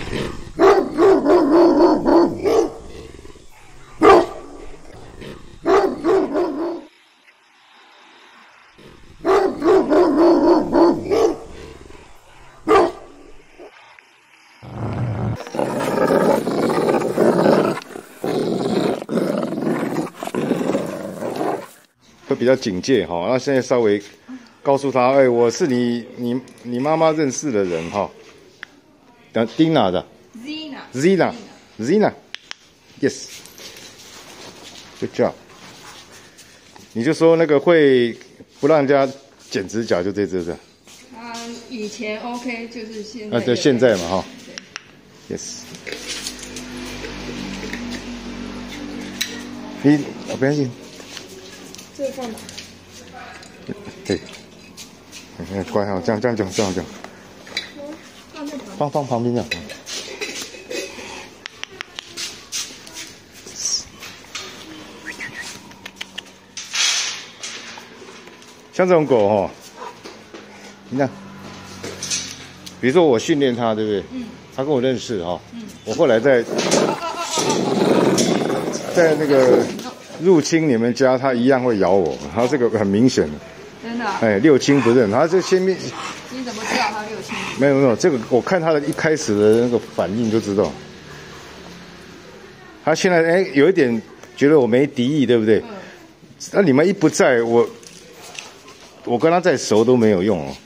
会比较警戒哈，那现在稍微告诉他，哎，我是你妈妈认识的人哈。等 Dina 的 Zina，yes，good job。你就说那个会不让人家剪指甲，就这只的。 以前 OK， 就是现在。 啊，对，现在嘛哈。yes。你不要紧。 这个放哪？ 对。乖哈，这样讲。放旁边这样。像这种狗哈，你看，比如说我训练它，对不对？它跟我认识哈。我后来在那个入侵你们家，它一样会咬我。它这个很明显的。 真的、啊？ 哎，六亲不认，它这先面。 你怎么知道它六亲？ 没有，这个我看它的一开始的那个反应就知道。它现在有一点觉得我没敌意，对不对？那你们一不在，我跟他再熟都没有用哦。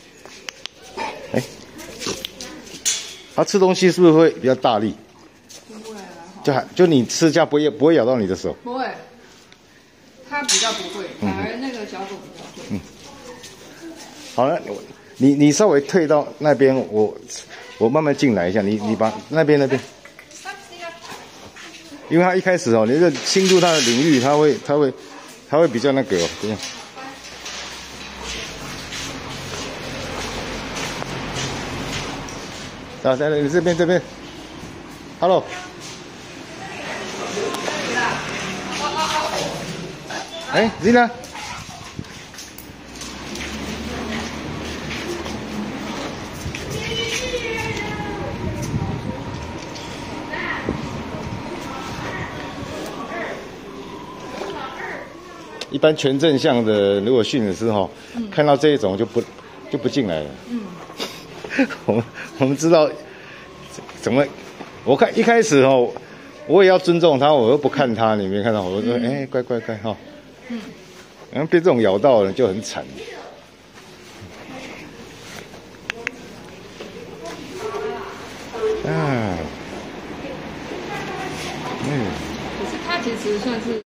它吃东西是不是会比较大力？ 不会就你吃这样不会咬到你的手？ 不会，它比较不会，反而那个小狗比较会。 好了，你稍微退到那边，我慢慢进来一下，你把那边，因为它一开始哦，你这侵入它的领域，它会比较那个哦，这样。来，这边 ，Hello。Zina。一般全正向的，如果训的师哈，看到这一种就不进来了。我们知道怎么，我看一开始哦，我也要尊重他，我又不看他，你没看到？我说乖哈。然后被这种咬到了就很惨。 可是它其实算是。